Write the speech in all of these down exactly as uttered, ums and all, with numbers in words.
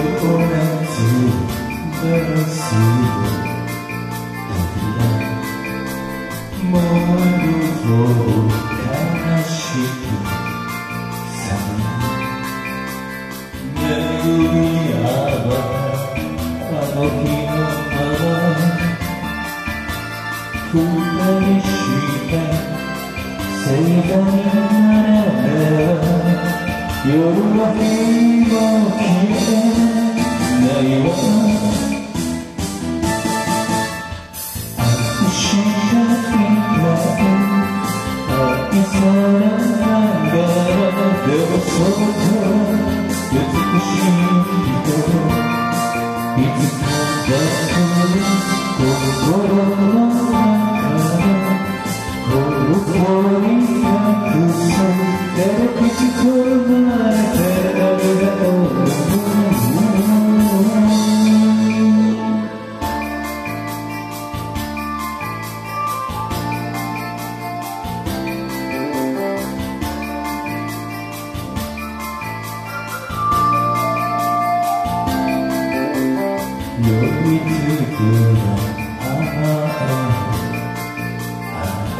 ガラスを扉もうほど悲しくさ巡り合わあの日のまま二人した盛大なら夜は日も消えないわ愛したいな愛されながらでもそっと美しい人いつかだけ心の中孤独に隠すでもきっと生まれてありがとう酔いつくのああ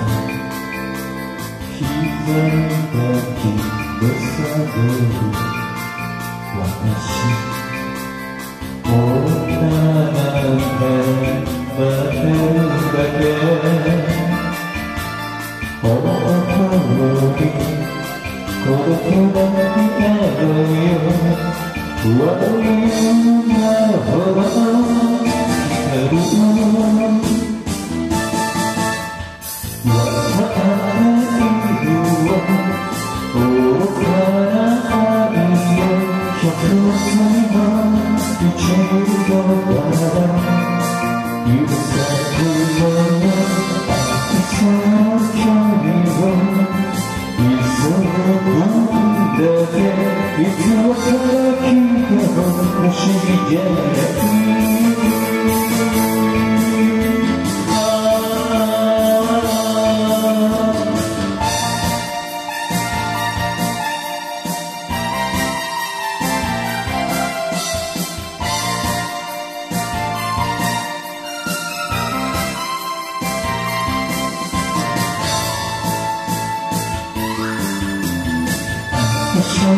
膝に抱きぶさぐる私女なんて待てるだけほんのに孤独だけどよ悪いなほど光るわからないよ愚かな愛よ百歳も生きるのだ許せるよ愛さの距離を急ぐだけいつもから聞いても不思議じゃ愛され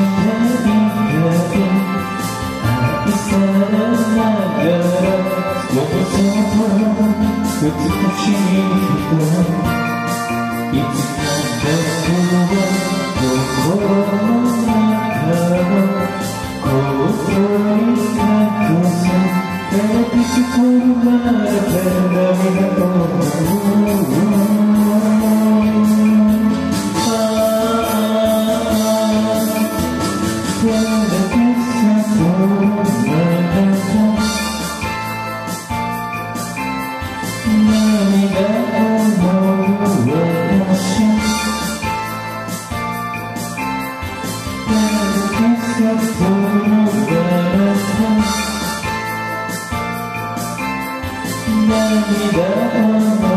ながらどうぞ美しい人いつか僕は心の中の孤独に隠すでもきっと生まれてありがとう涙